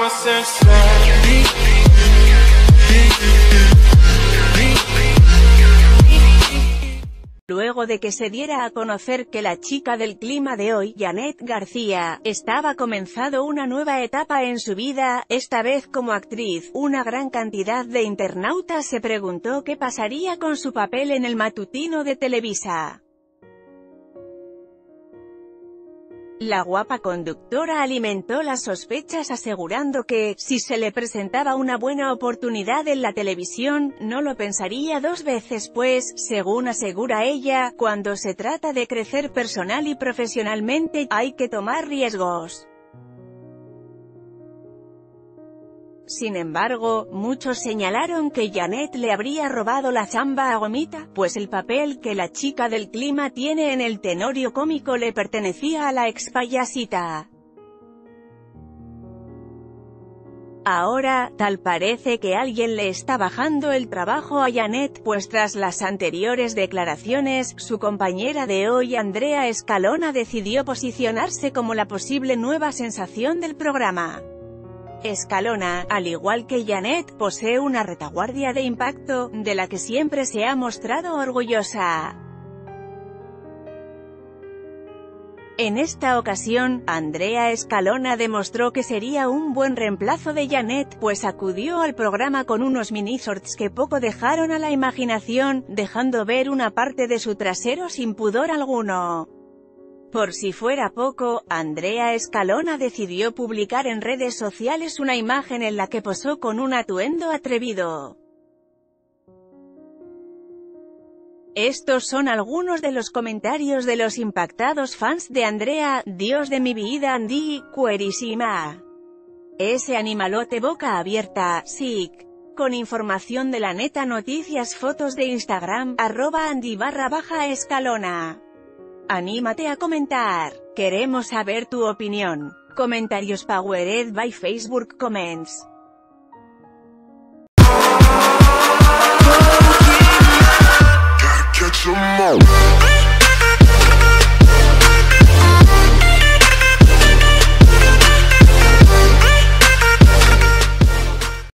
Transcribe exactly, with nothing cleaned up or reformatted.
Luego de que se diera a conocer que la chica del clima de hoy, Janet García, estaba comenzando una nueva etapa en su vida, esta vez como actriz, una gran cantidad de internautas se preguntó qué pasaría con su papel en el matutino de Televisa. La guapa conductora alimentó las sospechas asegurando que, si se le presentaba una buena oportunidad en la televisión, no lo pensaría dos veces pues, según asegura ella, cuando se trata de crecer personal y profesionalmente, hay que tomar riesgos. Sin embargo, muchos señalaron que Janet le habría robado la chamba a Gomita, pues el papel que la chica del clima tiene en el tenorio cómico le pertenecía a la ex payasita. Ahora, tal parece que alguien le está bajando el trabajo a Janet, pues tras las anteriores declaraciones, su compañera de hoy Andrea Escalona decidió posicionarse como la posible nueva sensación del programa. Escalona, al igual que Janet, posee una retaguardia de impacto, de la que siempre se ha mostrado orgullosa. En esta ocasión, Andrea Escalona demostró que sería un buen reemplazo de Janet, pues acudió al programa con unos mini-shorts que poco dejaron a la imaginación, dejando ver una parte de su trasero sin pudor alguno. Por si fuera poco, Andrea Escalona decidió publicar en redes sociales una imagen en la que posó con un atuendo atrevido. Estos son algunos de los comentarios de los impactados fans de Andrea: Dios de mi vida Andy, cuerísima. Ese animalote boca abierta, sick. Con información de La Neta Noticias, fotos de Instagram, arroba Andy barra baja Escalona. Anímate a comentar. Queremos saber tu opinión. Comentarios powered by Facebook Comments. Gotta catch 'em all.